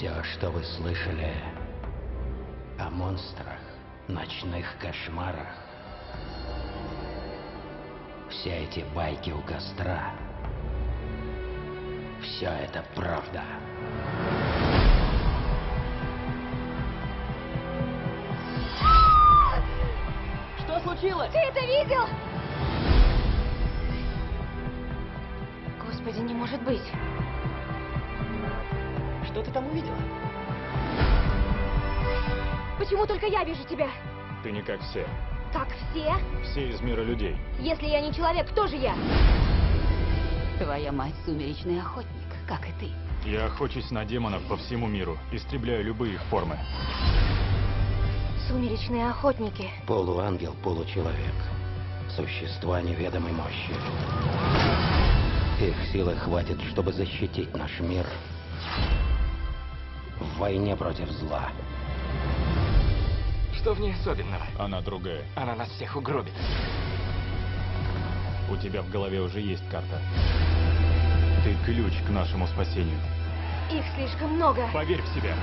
Все, что вы слышали о монстрах, ночных кошмарах, все эти байки у костра, все это правда. Что случилось? Ты это видел? Господи, не может быть. Что ты там увидела? Почему только я вижу тебя? Ты не как все. Как все? Все из мира людей. Если я не человек, кто же я? Твоя мать сумеречный охотник, как и ты. Я охочусь на демонов по всему миру, истребляю любые их формы. Сумеречные охотники. Полуангел, получеловек. Существа неведомой мощи. Их силы хватит, чтобы защитить наш мир в войне против зла. Что в ней особенного? Она другая. Она нас всех угробит. У тебя в голове уже есть карта. Ты ключ к нашему спасению. Их слишком много. Поверь в себя.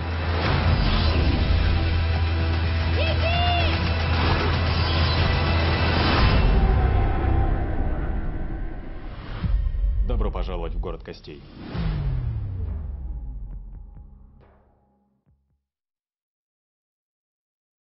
Добро пожаловать в город костей.